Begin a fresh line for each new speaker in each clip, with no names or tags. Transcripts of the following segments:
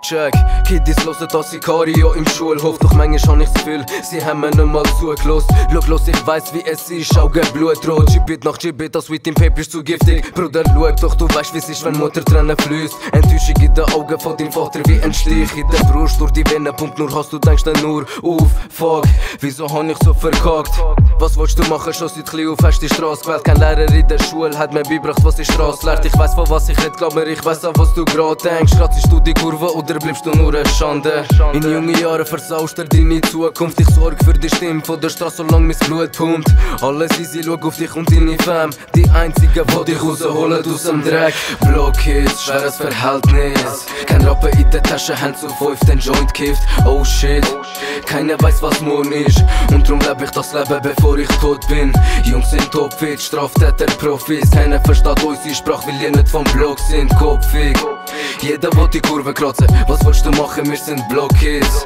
Check, Kiddies hören das Sicario im Schulhof. Doch manchmal hab ich das Gefühl, sie haben mir nicht mal zugelost. Schau los, ich weiss wie es ist, Augen blutrot. Gibit nach Gibit, das Sweet im Paper ist zu giftig. Bruder, schau doch, du weißt wie's ist, wenn Mutter Tränen fließt. Enttäuschung in den Augen von deinem Vater wie ein Stich in der Brust. Durch die Venen pumpt nur Hass, du denkst dann nur auf. Fuck, wieso hab ich so verkackt? Was willst du machen, schon seit klein auf hast die Straße gewählt. Kein Lehrer in der Schule hat mir beigebracht, was die Straße lehrt. Ich weiss von was ich red, glaub mir, ich weiss an was du grad denkst. Kratzest du die Kurve oder bleibst du nur eine Schande? In jungen Jahren versaust dir deine Zukunft. Ich sorge für die Stimme von der Straße, solange mein Blut pumpt. Alles easy, schau auf dich und deine Fam. Die einzigen, die dich rausholen aus dem Dreck. Blockkids, schweres Verhältnis. Kein Rappen in der Tasche, Hand zu 5, den Joint kifft. Oh shit, keiner weiß was morgen ist. Und drum lebe ich das Leben, bevor ich tot bin. Jungs sind topfit, Straftäter, Profis. Keiner versteht unsere Sprache, weil ihr nicht vom Block sind. Kopfig, jeder will die Kurve kratzen. Was willst du machen, wir sind Blockkids.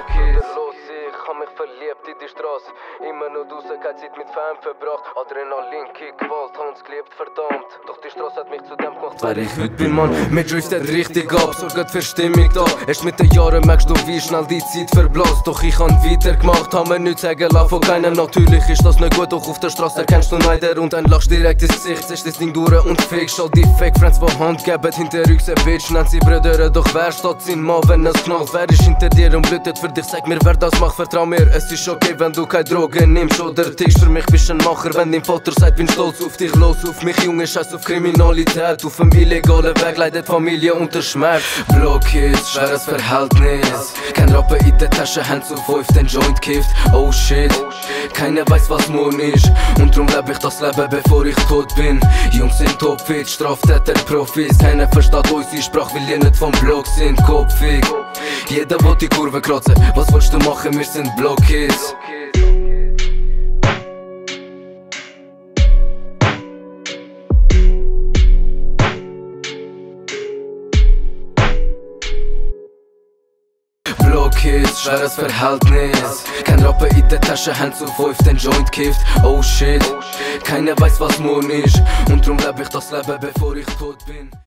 Ich hab mich verliebt in die Straße. Immer noch draussen, keine Zeit mit Fam verbracht. Adrenalin, Kick, Gewalt, Hans geliebt, verdammt. Doch die Straße hat mich zu dem gemacht, wer ich heute bin, Mann. Mir driftet richtig ab, sorgt für Stimmung da. Erst mit den Jahren merkst du, wie schnell die Zeit verblasst. Doch ich han weitergemacht, hab mir nichts sagen lassen von keinem. Natürlich ist das nicht gut, doch auf der Straße erkennst du Neider. Und dann lachst direkt ins Gesicht, ziehst das Ding durch und fickst all die Fake Friends, die Hand geben. Hinter uns ein Bitch, nennt sie Brüder. Doch wer steht sein Mann, wenn es knallt? Wer ist hinter dir und blühtet für dich? Sag mir, wer das macht, vertrau mir. Es ist okay, wenn du keine Drogen nimmst oder tickst. Für mich bist ein Macher, wenn dein Vater sagt, bin stolz auf dich. Los auf mich, Junge, scheiß auf Kriminalität. Auf dem illegalen Weg leidet Familie unter Schmerz. Blockkids, schweres Verhältnis. Kein Rappen in der Tasche, Hand zu 5, den Joint kifft. Oh shit, keiner weiß was morgen ist. Und drum lebe ich das Leben, bevor ich tot bin. Jungs sind topfit, Straftäter, Profis. Keiner versteht unsere Sprache, weil ihr nicht vom Block sind. Kopfig, jeder will die Kurve kratzen. Was willst du machen, wir sind Blockkids. Blockkids, schweres Verhältnis. Kein Rappen in der Tasche, Hand zu 5, den Joint kifft. Oh shit, keiner weiß was morgen ist. Und drum lebe ich das Leben, bevor ich tot bin.